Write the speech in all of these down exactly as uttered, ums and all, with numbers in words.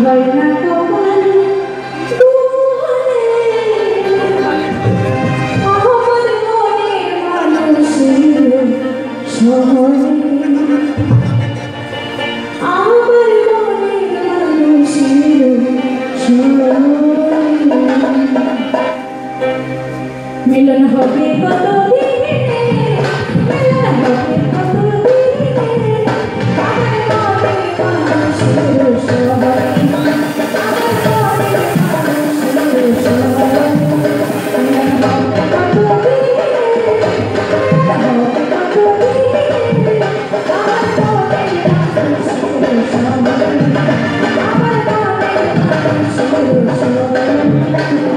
মিলন হবে কত দিনে মিলন হবে কত দিনে আমার মনে মানুষের সবাই আমার মনে মানুষের সবাই মিলন হবে কত দিনে মিলন হবে কত দিনে আমার মনে মানুষের সবাই আমার মনে মানুষের সবাই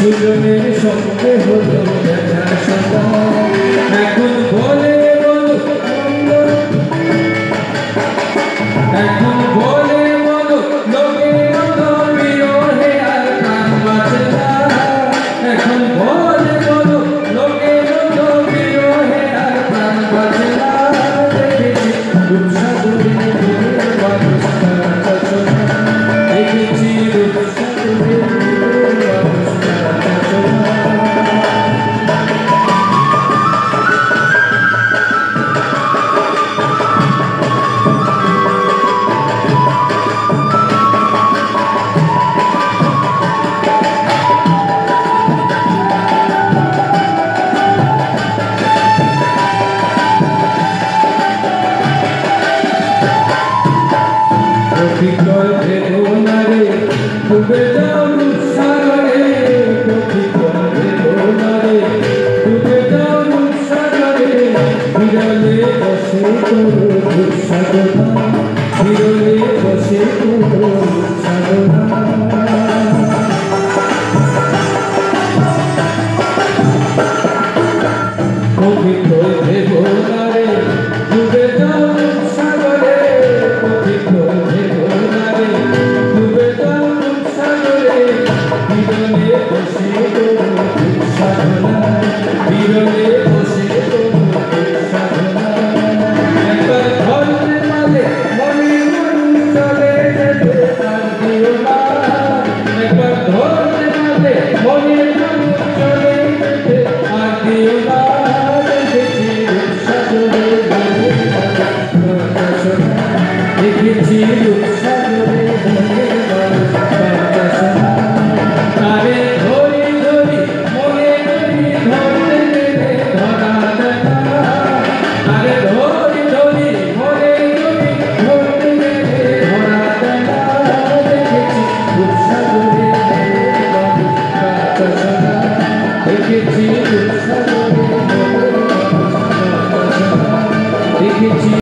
সুজনের সঙ্গে হলো দেখা শোনা এখন বলে বলো এখন বলে বলো লোকে বিরহে আর প্রাণ বাঁচে না এখন বলে বলো লোকে বিরহে আর প্রাণ বাঁচে না দেখেছি রূপসাগরে দেখেছি রূপসাগরে বিকল বেদনারে ডুবে যাও রূপসাগরে বিকল বেদনারে ডুবে যাও রূপসাগরে বিরলে বসে করো রূপসাগরা বিরলে বসে করো রূপসাগরা বিকল বেদনারে ডুবে যাও রূপসাগরে বিকল বিরলে বসে সাধনা বিরলে বসে সাধনা একবার ধরতে পারলে মনে মন চলে যেতে আর দিও না একবার ধরতে পারলে মনে মন চলে যেতে আর দিও না দেখেছি রূপসাগরে দেখেছি রূপসাগরে তারে ধরি ধরি মনে ধরি ধরতে গেলে ধরা দেয় না তারে ধরি ধরি মনে ধরি ধরতে গেলে ধরা দেয় না দেখেছি রূপসাগরে দেখেছি রূপসাগরে